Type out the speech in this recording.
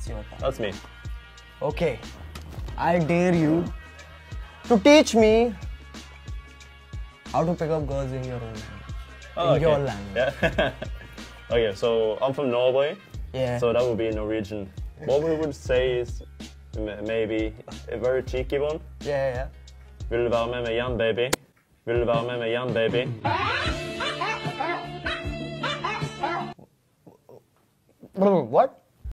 That's your turn. That's me. Okay. I dare you to teach me how to pick up girls in your own land. Your land. Yeah. Okay, so I'm from Norway. Yeah. So that would be Norwegian. What we would say is maybe a very cheeky one. Yeah. Vil du være med meg igjen, baby? Vil du være med meg igjen, baby? What?